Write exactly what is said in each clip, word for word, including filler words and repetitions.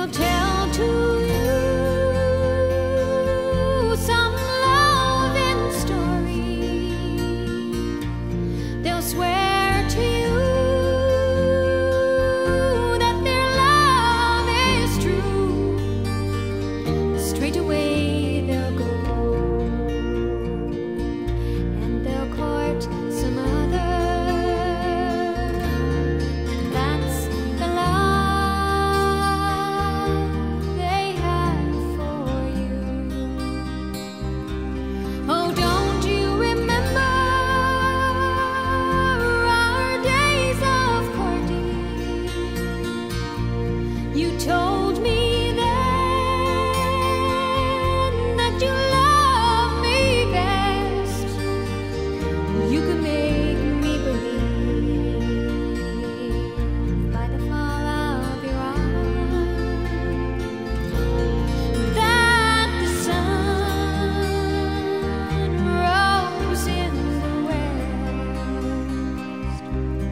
They'll tell to you some loving story. They'll swear to you that their love is true. Straight away they'll go and they'll court some other. You told me then that you love me best. You could make me believe by the fall of your arms that the sun rose in the west.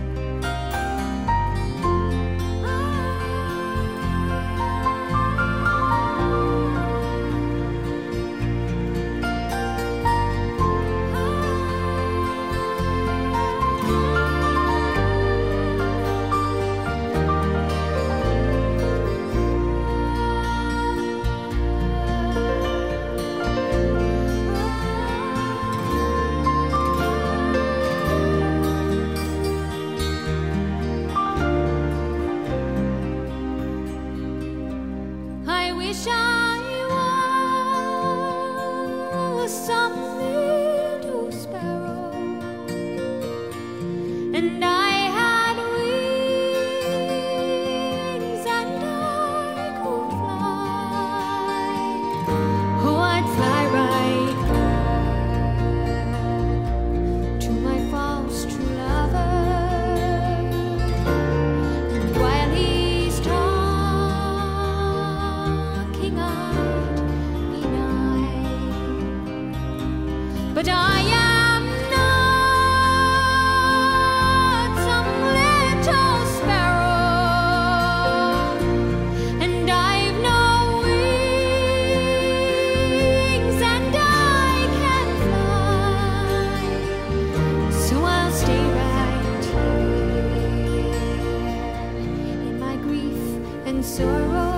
I wish I was some little sparrow, and I had wings and I could fly. Oh, I'd fly right back to my false true lover, and while he's talking I'd be nigh. But I am not some little sparrow, and I've no wings and I can fly. So I'll stay right here in my grief and sorrow.